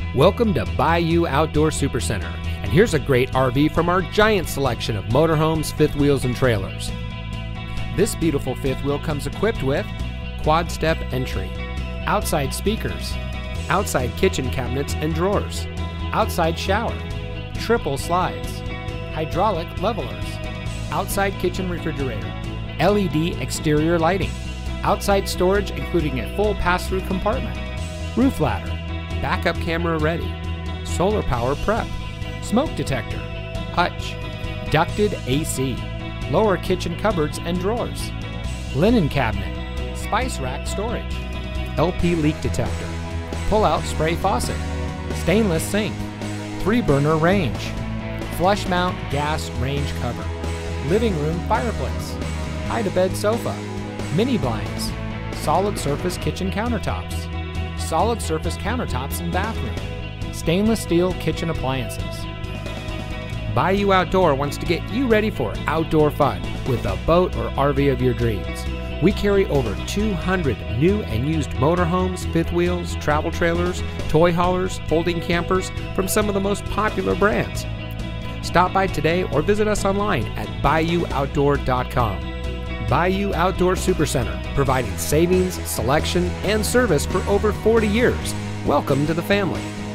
Welcome to Bayou Outdoor Supercenter, and here's a great RV from our giant selection of motorhomes, fifth wheels, and trailers. This beautiful fifth wheel comes equipped with quad step entry, outside speakers, outside kitchen cabinets and drawers, outside shower, triple slides, hydraulic levelers, outside kitchen refrigerator, LED exterior lighting, outside storage including a full pass-through compartment, roof ladder, backup camera ready, solar power prep, smoke detector, hutch, ducted AC, lower kitchen cupboards and drawers, linen cabinet, spice rack storage, LP leak detector, pull-out spray faucet, stainless sink, 3-burner range, flush mount gas range cover, living room fireplace, hide-a-bed sofa, mini blinds, solid surface kitchen countertops, solid surface countertops and bathroom, stainless steel kitchen appliances. Bayou Outdoor wants to get you ready for outdoor fun with the boat or RV of your dreams. We carry over 200 new and used motorhomes, fifth wheels, travel trailers, toy haulers, folding campers from some of the most popular brands. Stop by today or visit us online at BayouOutdoor.com. Bayou Outdoor Supercenter, providing savings, selection, and service for over 40 years. Welcome to the family.